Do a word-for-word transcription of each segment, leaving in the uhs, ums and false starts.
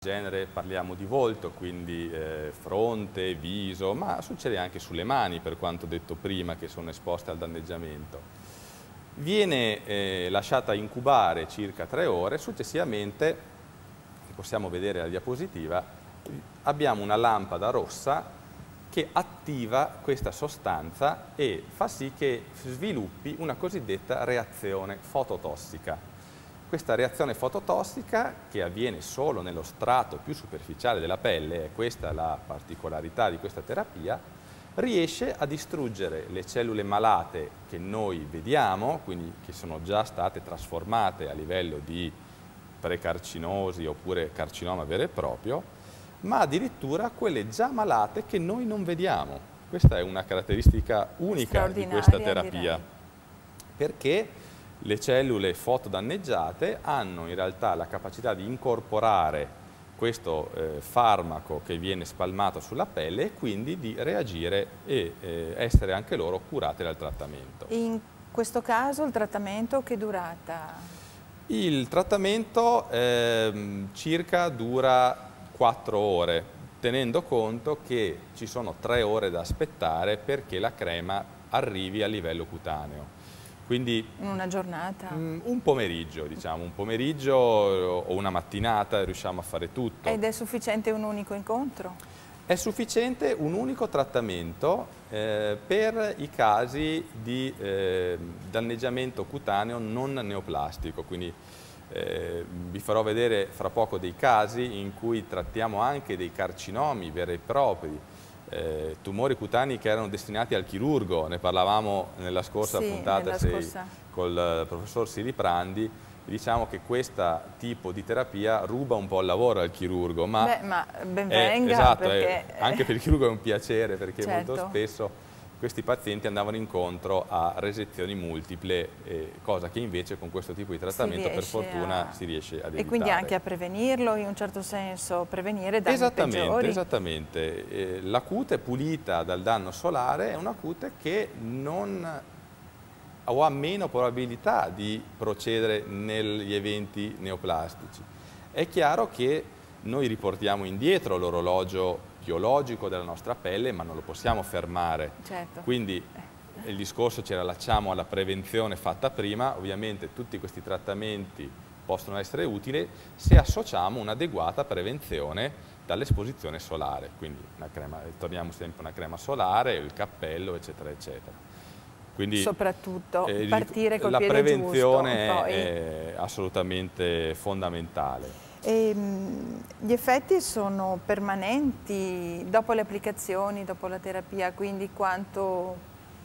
genere parliamo di volto, quindi eh, fronte, viso, ma succede anche sulle mani, per quanto detto prima, che sono esposte al danneggiamento. Viene eh, lasciata incubare circa tre ore, successivamente, possiamo vedere la diapositiva, abbiamo una lampada rossa che attiva questa sostanza e fa sì che sviluppi una cosiddetta reazione fototossica. Questa reazione fototossica, che avviene solo nello strato più superficiale della pelle, è questa la particolarità di questa terapia, riesce a distruggere le cellule malate che noi vediamo, quindi che sono già state trasformate a livello di precarcinosi oppure carcinoma vero e proprio, ma addirittura quelle già malate che noi non vediamo. Questa è una caratteristica unica di questa terapia, direi. Perché le cellule fotodanneggiate hanno in realtà la capacità di incorporare questo eh, farmaco che viene spalmato sulla pelle e quindi di reagire e eh, essere anche loro curate dal trattamento. In questo caso il trattamento che durata? Il trattamento eh, circa dura quattro ore, tenendo conto che ci sono tre ore da aspettare perché la crema arrivi a livello cutaneo. Quindi in una giornata? Mm, un pomeriggio, diciamo, un pomeriggio o una mattinata riusciamo a fare tutto. Ed è sufficiente un unico incontro? È sufficiente un unico trattamento eh, per i casi di eh, danneggiamento cutaneo non neoplastico, quindi Eh, vi farò vedere fra poco dei casi in cui trattiamo anche dei carcinomi veri e propri, eh, tumori cutanei che erano destinati al chirurgo, ne parlavamo nella scorsa sì, puntata nella scorsa. col uh, professor Siriprandi. Diciamo che questo tipo di terapia ruba un po' il lavoro al chirurgo, ma, Beh, ma ben è, venga, esatto, perché... è, anche per il chirurgo è un piacere, perché certo. molto spesso questi pazienti andavano incontro a resezioni multiple, eh, cosa che invece con questo tipo di trattamento per fortuna a... si riesce ad evitare. E quindi anche a prevenirlo, in un certo senso, prevenire danni esattamente, peggiori. Esattamente, eh, la cute pulita dal danno solare è una cute che non o ha meno probabilità di procedere negli eventi neoplastici. È chiaro che noi riportiamo indietro l'orologio biologico della nostra pelle, ma non lo possiamo fermare. Certo. Quindi il discorso ci relacciamo alla prevenzione fatta prima. Ovviamente tutti questi trattamenti possono essere utili se associamo un'adeguata prevenzione dall'esposizione solare. Quindi una crema, torniamo sempre a una crema solare, il cappello, eccetera, eccetera. Quindi, soprattutto eh, partire col la piede prevenzione giusto, poi... è assolutamente fondamentale. E, gli effetti sono permanenti dopo le applicazioni, dopo la terapia, quindi quanto...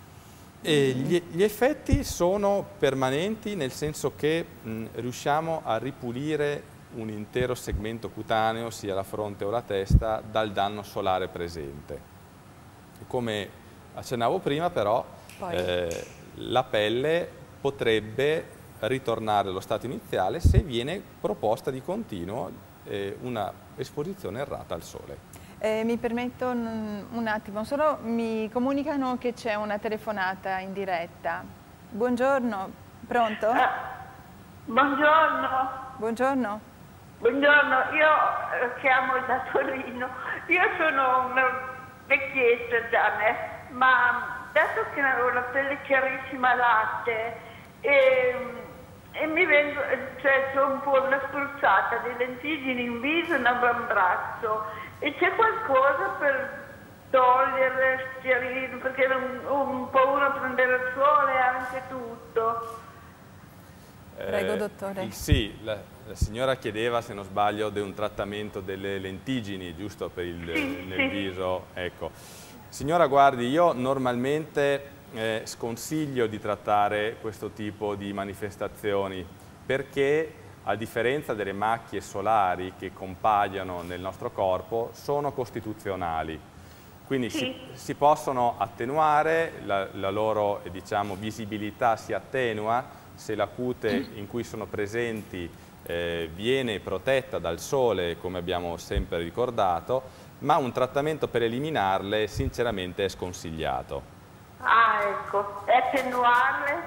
E gli, gli effetti sono permanenti nel senso che mh, riusciamo a ripulire un intero segmento cutaneo, sia la fronte o la testa, dal danno solare presente. Come accennavo prima però, eh, la pelle potrebbe ritornare allo stato iniziale se viene proposta di continuo eh, una esposizione errata al sole. Eh, mi permetto un, un attimo, solo mi comunicano che c'è una telefonata in diretta. Buongiorno, pronto? Ah, buongiorno. Buongiorno. Buongiorno, io eh, chiamo da Torino, io sono una vecchietta già, né? Ma dato che ho la pelle chiarissima latte e... e mi vengo, cioè c'ho un po' una spruzzata di lentiggini in viso e un avambraccio e c'è qualcosa per togliere, schiarire, perché ho un paura a prendere il sole e anche tutto. Prego, dottore. Eh, sì, la, la signora chiedeva, se non sbaglio, di un trattamento delle lentiggini, giusto, per il sì, nel sì. viso. Ecco. Signora, guardi, io normalmente Eh, sconsiglio di trattare questo tipo di manifestazioni perché, a differenza delle macchie solari che compaiono nel nostro corpo, sono costituzionali. Quindi sì. si, si possono attenuare, la, la loro eh, diciamo, visibilità si attenua se la cute in cui sono presenti eh, viene protetta dal sole, come abbiamo sempre ricordato, ma un trattamento per eliminarle sinceramente è sconsigliato. Ah, ecco, e attenuarle?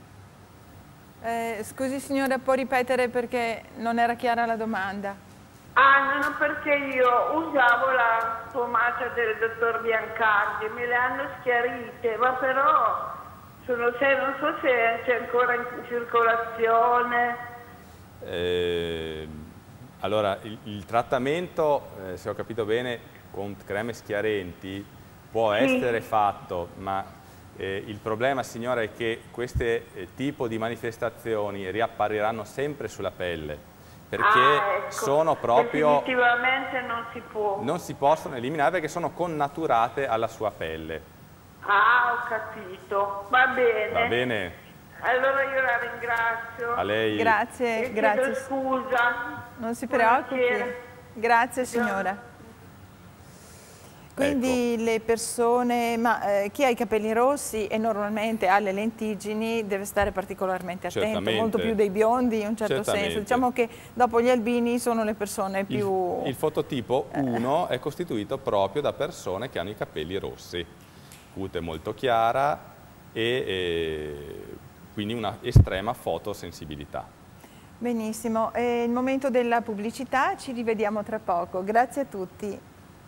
Eh, scusi signora, può ripetere perché non era chiara la domanda? Ah, no, no, perché io usavo la pomata del dottor Biancardi, me le hanno schiarite, ma però sono, se, non so se c'è ancora in circolazione. Eh, allora, il, il trattamento, eh, se ho capito bene, con creme schiarenti può Sì. essere fatto, ma eh, il problema, signora, è che questo eh, tipo di manifestazioni riappariranno sempre sulla pelle. Perché Ah, ecco. sono proprio... Definitivamente non si può. Non si possono eliminare perché sono connaturate alla sua pelle. Ah, ho capito. Va bene. Va bene? Allora io la ringrazio. A lei. Grazie, E grazie. chiedo scusa. Non si preoccupi. Buonasera. Grazie signora. Quindi Ecco. le persone, ma eh, chi ha i capelli rossi e normalmente ha le lentiggini deve stare particolarmente attento, Certamente. molto più dei biondi in un certo Certamente. senso. Diciamo che dopo gli albini sono le persone più... Il, il fototipo uno è costituito proprio da persone che hanno i capelli rossi, cute molto chiara e, e quindi una estrema fotosensibilità. Benissimo, è il momento della pubblicità, ci rivediamo tra poco. Grazie a tutti.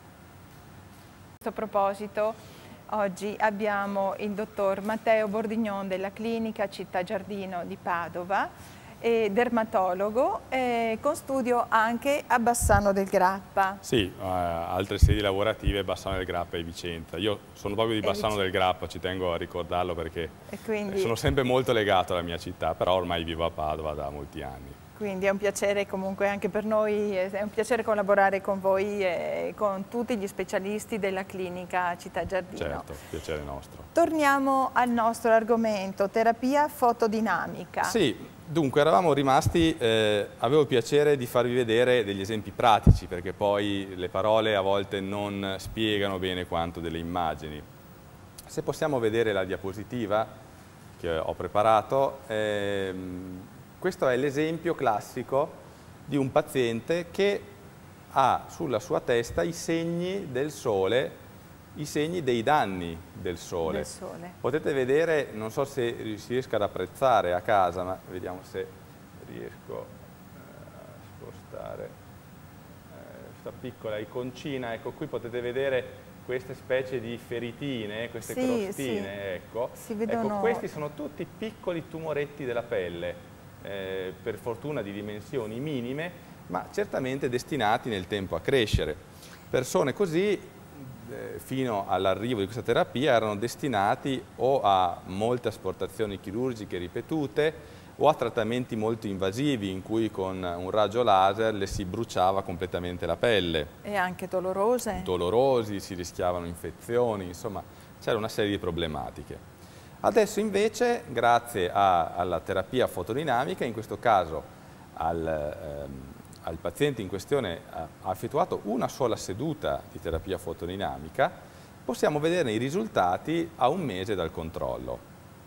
A questo proposito, oggi abbiamo il dottor Matteo Bordignon della clinica Città Giardino di Padova, e dermatologo, eh, con studio anche a Bassano del Grappa. Sì, eh, altre sedi lavorative, Bassano del Grappa e Vicenza. Io sono proprio di Bassano del Grappa, ci tengo a ricordarlo perché e quindi... sono sempre molto legato alla mia città, però ormai vivo a Padova da molti anni. Quindi è un piacere comunque anche per noi, è un piacere collaborare con voi e con tutti gli specialisti della clinica Città Giardino. Certo, piacere nostro. Torniamo al nostro argomento, terapia fotodinamica. Sì, dunque eravamo rimasti, eh, avevo il piacere di farvi vedere degli esempi pratici perché poi le parole a volte non spiegano bene quanto delle immagini. Se possiamo vedere la diapositiva che ho preparato, ehm, questo è l'esempio classico di un paziente che ha sulla sua testa i segni del sole, i segni dei danni del sole. Del sole. Potete vedere, non so se si riesca ad apprezzare a casa, ma vediamo se riesco a spostare questa piccola iconcina. Ecco, qui potete vedere queste specie di feritine, queste sì, crostine, sì. ecco. Si vedono... Ecco, questi sono tutti piccoli tumoretti della pelle. Eh, per fortuna di dimensioni minime, ma certamente destinati nel tempo a crescere. Persone così, eh, fino all'arrivo di questa terapia, erano destinati o a molte asportazioni chirurgiche ripetute o a trattamenti molto invasivi in cui con un raggio laser le si bruciava completamente la pelle. E anche dolorose. Dolorosi, si rischiavano infezioni, insomma c'era una serie di problematiche. Adesso invece, grazie a, alla terapia fotodinamica, in questo caso al, ehm, al paziente in questione ha, ha effettuato una sola seduta di terapia fotodinamica, possiamo vederne i risultati a un mese dal controllo.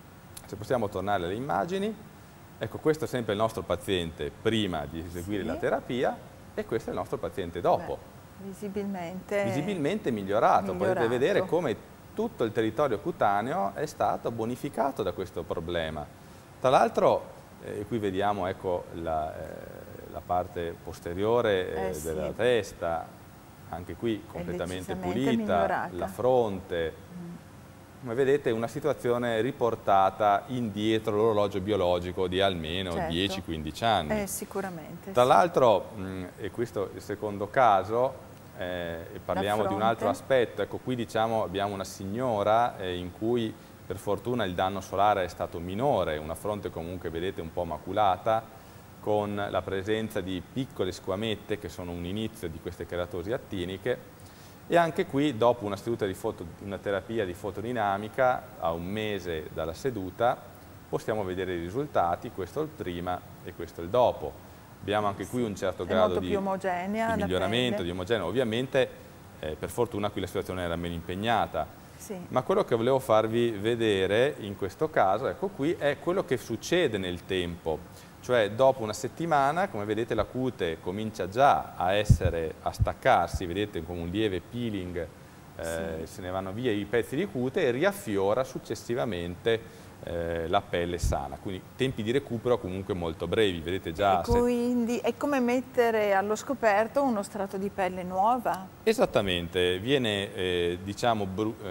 Se possiamo tornare alle immagini, ecco, questo è sempre il nostro paziente prima di eseguire sì. la terapia e questo è il nostro paziente dopo. Beh, visibilmente... Visibilmente migliorato. migliorato. Potete vedere come tutto il territorio cutaneo è stato bonificato da questo problema. Tra l'altro, eh, qui vediamo ecco, la, eh, la parte posteriore eh, eh, della sì. testa, anche qui completamente pulita, migliorata. la fronte. Mm. Come vedete una situazione riportata indietro l'orologio biologico di almeno certo. dieci quindici anni. Eh, sicuramente. Tra sì. l'altro, e questo è il secondo caso, Eh, e parliamo di un altro aspetto, ecco qui diciamo abbiamo una signora eh, in cui per fortuna il danno solare è stato minore, una fronte comunque vedete un po' maculata, con la presenza di piccole squamette che sono un inizio di queste keratosi attiniche, e anche qui dopo una seduta di foto, una terapia di fotodinamica a un mese dalla seduta possiamo vedere i risultati, questo è il prima e questo è il dopo. Abbiamo anche qui un certo è grado molto di, più omogenea, di miglioramento, di omogeneo. Ovviamente eh, per fortuna qui la situazione era meno impegnata, sì. ma quello che volevo farvi vedere in questo caso, ecco qui, è quello che succede nel tempo. Cioè dopo una settimana, come vedete, la cute comincia già a essere, a staccarsi, vedete come un lieve peeling, eh, sì. se ne vanno via i pezzi di cute e riaffiora successivamente eh, la pelle sana, quindi tempi di recupero comunque molto brevi, vedete già. E quindi è come mettere allo scoperto uno strato di pelle nuova? Esattamente, viene eh, diciamo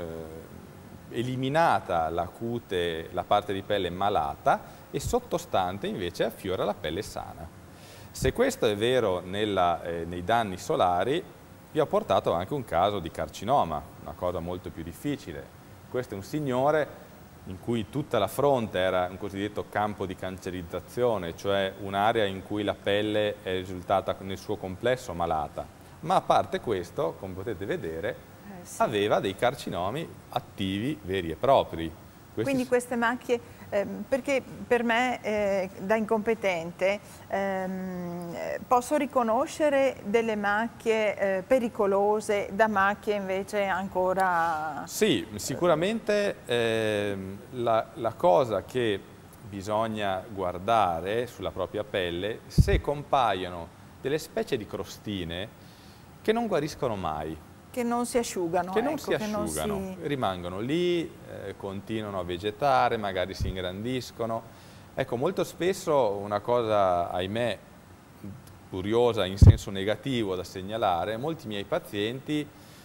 eh, eliminata la cute, la parte di pelle malata e sottostante invece affiora la pelle sana. Se questo è vero nella, eh, nei danni solari, vi ho portato anche un caso di carcinoma, una cosa molto più difficile. Questo è un signore in cui tutta la fronte era un cosiddetto campo di cancerizzazione, cioè un'area in cui la pelle è risultata nel suo complesso malata. Ma a parte questo, come potete vedere, eh sì. aveva dei carcinomi attivi veri e propri. Questi Quindi queste macchie, eh, perché per me eh, da incompetente ehm, posso riconoscere delle macchie eh, pericolose da macchie invece ancora... Sì, sicuramente eh, la, la cosa che bisogna guardare sulla propria pelle, se compaiono delle specie di crostine che non guariscono mai. Che non si asciugano. Che non ecco, si asciugano, che non si... rimangono lì, eh, continuano a vegetare, magari si ingrandiscono. Ecco, molto spesso una cosa, ahimè, curiosa in senso negativo da segnalare, molti miei pazienti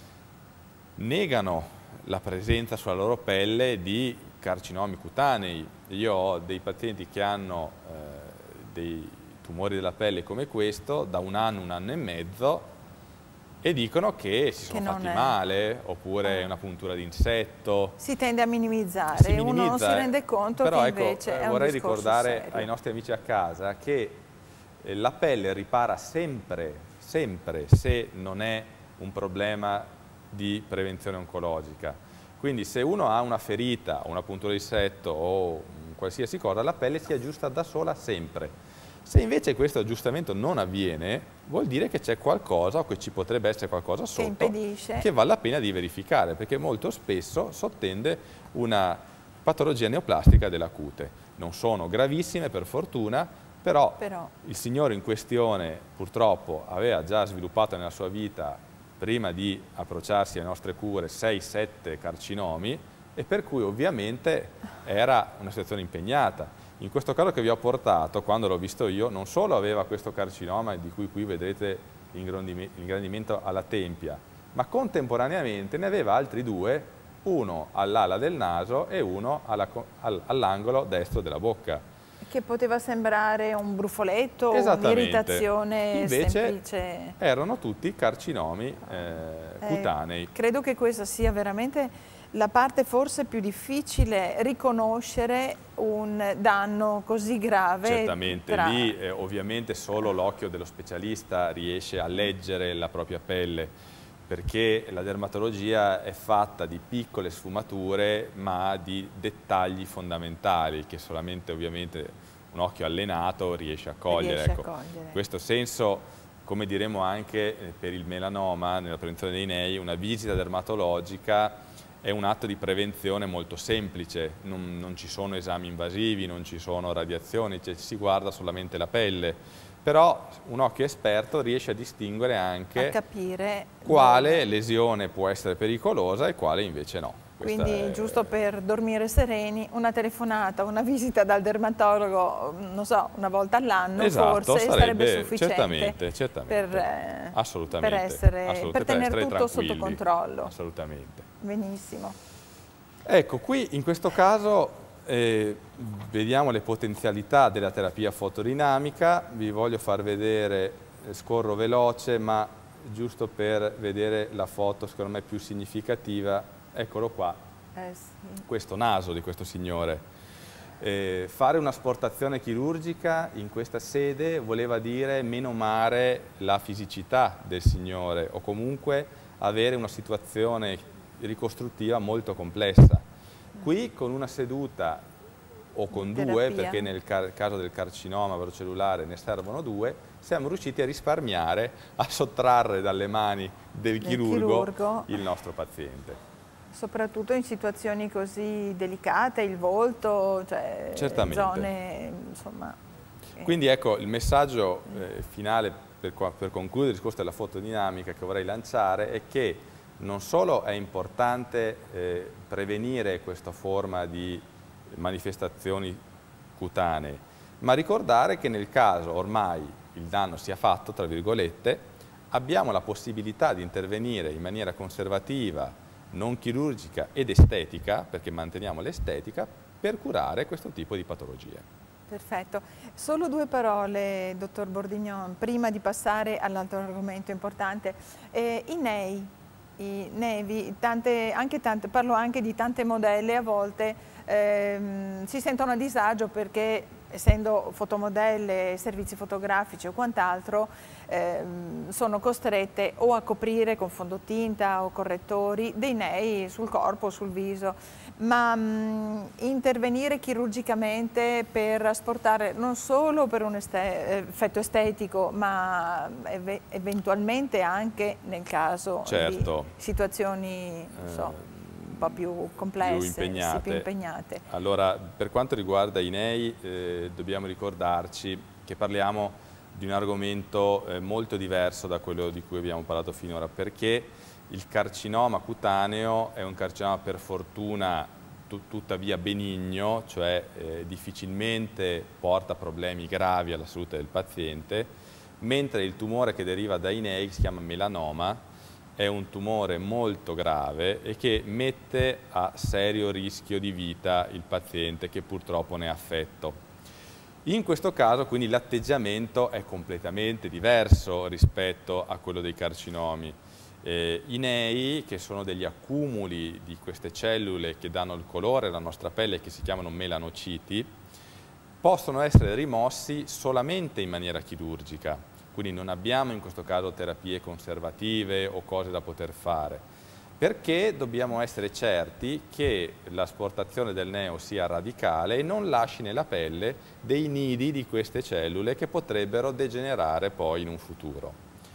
negano la presenza sulla loro pelle di carcinomi cutanei. Io ho dei pazienti che hanno eh, dei tumori della pelle come questo da un anno, un anno e mezzo, e dicono che si sono che fatti è... male, oppure ah. una puntura di insetto. Si tende a minimizzare, si minimizza, uno non si rende conto però che ecco, invece è vorrei un ricordare serio. ai nostri amici a casa che la pelle ripara sempre, sempre se non è un problema di prevenzione oncologica. Quindi se uno ha una ferita, una puntura di insetto o qualsiasi cosa, la pelle si aggiusta da sola sempre. Se invece questo aggiustamento non avviene, vuol dire che c'è qualcosa o che ci potrebbe essere qualcosa sotto che, impedisce. che vale la pena di verificare, perché molto spesso sottende una patologia neoplastica della cute. Non sono gravissime per fortuna, però, però il signore in questione purtroppo aveva già sviluppato nella sua vita, prima di approcciarsi alle nostre cure, sei sette carcinomi, e per cui ovviamente era una situazione impegnata. In questo caso che vi ho portato, quando l'ho visto io, non solo aveva questo carcinoma di cui qui vedete l'ingrandimento alla tempia, ma contemporaneamente ne aveva altri due, uno all'ala del naso e uno all'angolo destro della bocca. Che poteva sembrare un brufoletto o un'irritazione semplice. Erano tutti carcinomi eh, eh, cutanei. Credo che questa sia veramente la parte forse più difficile, riconoscere un danno così grave. Certamente, tra... lì eh, ovviamente solo l'occhio dello specialista riesce a leggere la propria pelle, perché la dermatologia è fatta di piccole sfumature ma di dettagli fondamentali che solamente ovviamente un occhio allenato riesce a cogliere. Riesce ecco. a cogliere. In questo senso, come diremo anche per il melanoma, nella prevenzione dei nei, una visita dermatologica è un atto di prevenzione molto semplice, non, non ci sono esami invasivi, non ci sono radiazioni, cioè si guarda solamente la pelle, però un occhio esperto riesce a distinguere anche a capire quale dove... lesione può essere pericolosa e quale invece no. Questa Quindi è... giusto per dormire sereni, una telefonata, una visita dal dermatologo, non so, una volta all'anno, esatto, forse sarebbe, sarebbe sufficiente certamente, certamente, per, eh, assolutamente, per, essere, assolutamente, per tenere per tutto sotto controllo. Assolutamente. Benissimo. Ecco, qui in questo caso eh, vediamo le potenzialità della terapia fotodinamica, vi voglio far vedere, scorro veloce, ma giusto per vedere la foto secondo me più significativa. Eccolo qua, eh sì. questo naso di questo signore. Eh, fare un'asportazione chirurgica in questa sede voleva dire menomare la fisicità del signore o comunque avere una situazione ricostruttiva molto complessa. Qui con una seduta o con terapia. due, perché nel caso del carcinoma verocellulare ne servono due, siamo riusciti a risparmiare, a sottrarre dalle mani del, del chirurgo, chirurgo il nostro paziente. Soprattutto in situazioni così delicate, il volto, cioè certamente. Zone, insomma... Quindi ecco, il messaggio eh, finale per, per concludere il discorso della fotodinamica che vorrei lanciare è che non solo è importante eh, prevenire questa forma di manifestazioni cutanee, ma ricordare che nel caso ormai il danno sia fatto, tra virgolette, abbiamo la possibilità di intervenire in maniera conservativa, non chirurgica ed estetica, perché manteniamo l'estetica, per curare questo tipo di patologie. Perfetto. Solo due parole, dottor Bordignon, prima di passare all'altro argomento importante. Eh, I N E I, i nevi, tante, anche tante, parlo anche di tante modelle, a volte ehm, si sentono a disagio perché, essendo fotomodelle, servizi fotografici o quant'altro, ehm, sono costrette o a coprire con fondotinta o correttori dei nei sul corpo o sul viso, ma mh, intervenire chirurgicamente per asportare non solo per un este effetto estetico, ma ev eventualmente anche nel caso certo. di situazioni, non so, un po' più complesse, più impegnate. Sì, più impegnate. Allora, per quanto riguarda i N E I, eh, dobbiamo ricordarci che parliamo di un argomento eh, molto diverso da quello di cui abbiamo parlato finora, perché il carcinoma cutaneo è un carcinoma per fortuna tut tuttavia benigno, cioè eh, difficilmente porta problemi gravi alla salute del paziente, mentre il tumore che deriva dai N E I, si chiama melanoma, è un tumore molto grave e che mette a serio rischio di vita il paziente che purtroppo ne è affetto. In questo caso quindi l'atteggiamento è completamente diverso rispetto a quello dei carcinomi. Eh, I N E I, che sono degli accumuli di queste cellule che danno il colore alla nostra pelle, che si chiamano melanociti, possono essere rimossi solamente in maniera chirurgica. Quindi non abbiamo in questo caso terapie conservative o cose da poter fare, perché dobbiamo essere certi che l'asportazione del neo sia radicale e non lasci nella pelle dei nidi di queste cellule che potrebbero degenerare poi in un futuro.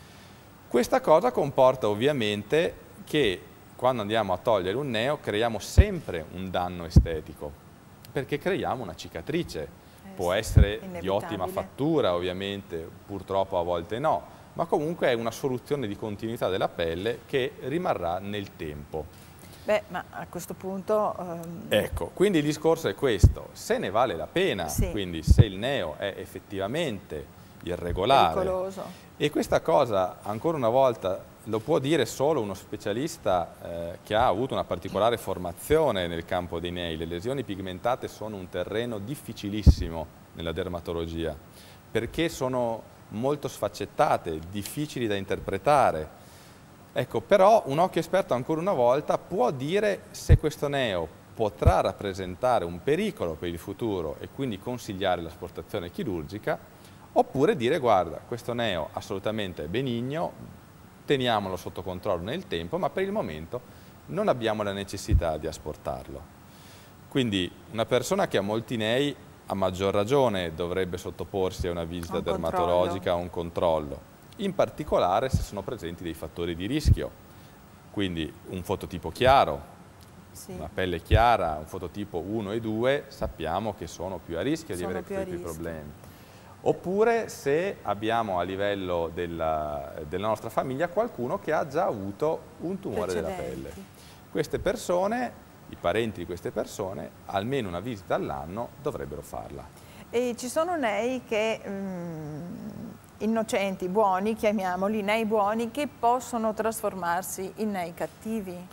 Questa cosa comporta ovviamente che quando andiamo a togliere un neo creiamo sempre un danno estetico, perché creiamo una cicatrice. Può essere di ottima fattura ovviamente, purtroppo a volte no, ma comunque è una soluzione di continuità della pelle che rimarrà nel tempo. Beh, ma a questo punto... Um... Ecco, quindi il discorso è questo, se ne vale la pena, sì. Quindi se il neo è effettivamente irregolare, pericoloso. E questa cosa ancora una volta lo può dire solo uno specialista eh, che ha avuto una particolare formazione nel campo dei nei. Le lesioni pigmentate sono un terreno difficilissimo nella dermatologia perché sono molto sfaccettate, difficili da interpretare. Ecco, però un occhio esperto ancora una volta può dire se questo neo potrà rappresentare un pericolo per il futuro e quindi consigliare l'asportazione chirurgica, oppure dire guarda, questo neo assolutamente è benigno, teniamolo sotto controllo nel tempo, ma per il momento non abbiamo la necessità di asportarlo. Quindi una persona che ha molti nei a maggior ragione dovrebbe sottoporsi a una visita un dermatologica, a un controllo, in particolare se sono presenti dei fattori di rischio, quindi un fototipo chiaro, sì. Una pelle chiara, un fototipo uno e due, sappiamo che sono più a rischio sono di avere questi problemi. Oppure se abbiamo a livello della, della nostra famiglia qualcuno che ha già avuto un tumore della pelle. Queste persone, i parenti di queste persone, almeno una visita all'anno dovrebbero farla. E ci sono nei che, mh, innocenti, buoni, chiamiamoli, nei buoni, che possono trasformarsi in nei cattivi?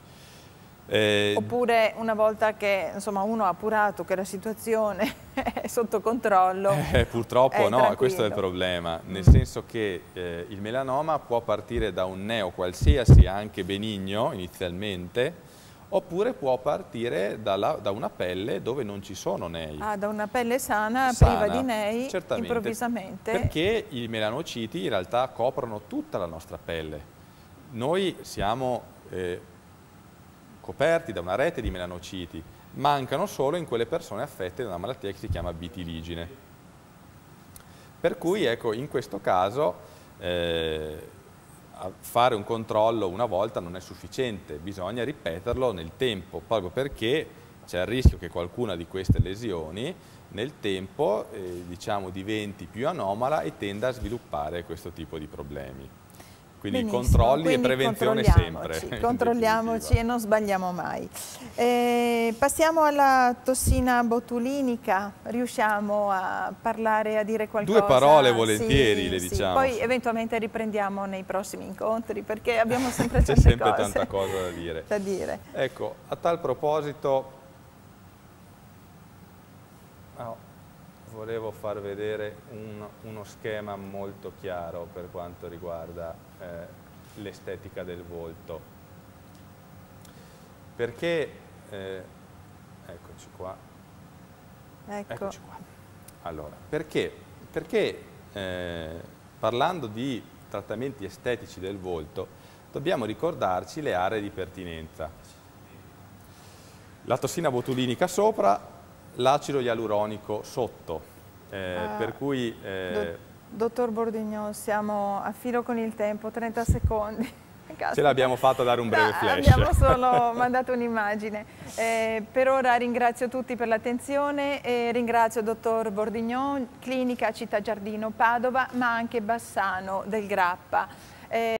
Eh, Oppure una volta che insomma, uno ha appurato che la situazione è sotto controllo? Eh, purtroppo no, tranquillo. Questo è il problema, nel mm. senso che eh, il melanoma può partire da un neo qualsiasi, anche benigno inizialmente, oppure può partire dalla, da una pelle dove non ci sono nei. Ah, da una pelle sana, sana priva di nei, certamente, improvvisamente? Perché i melanociti in realtà coprono tutta la nostra pelle. Noi siamo... Eh, coperti da una rete di melanociti, mancano solo in quelle persone affette da una malattia che si chiama vitiligine. Per cui ecco, in questo caso eh, fare un controllo una volta non è sufficiente, bisogna ripeterlo nel tempo, proprio perché c'è il rischio che qualcuna di queste lesioni nel tempo eh, diciamo, diventi più anomala e tenda a sviluppare questo tipo di problemi. quindi Benissimo, controlli quindi e prevenzione controlliamoci, sempre. controlliamoci e non sbagliamo mai. Eh, passiamo alla tossina botulinica, riusciamo a parlare, a dire qualcosa? Due parole volentieri, sì, le sì. diciamo. Poi eventualmente riprendiamo nei prossimi incontri perché abbiamo sempre tante C'è sempre cose tanta cosa da dire. da dire. Ecco, a tal proposito oh, volevo far vedere un, uno schema molto chiaro per quanto riguarda eh, l'estetica del volto. Perché, eh, eccoci qua, Ecco. eccoci qua. Allora, perché? Perché eh, parlando di trattamenti estetici del volto dobbiamo ricordarci le aree di pertinenza. La tossina botulinica sopra, l'acido ialuronico sotto, eh, Ah, per cui... Eh, do, dottor Bordignon, siamo a filo con il tempo, trenta secondi. Ce l'abbiamo fatta dare un breve no, flash. Abbiamo solo mandato un'immagine. Eh, per ora ringrazio tutti per l'attenzione e ringrazio il dottor Bordignon, Clinica Città Giardino Padova, ma anche Bassano del Grappa. Eh,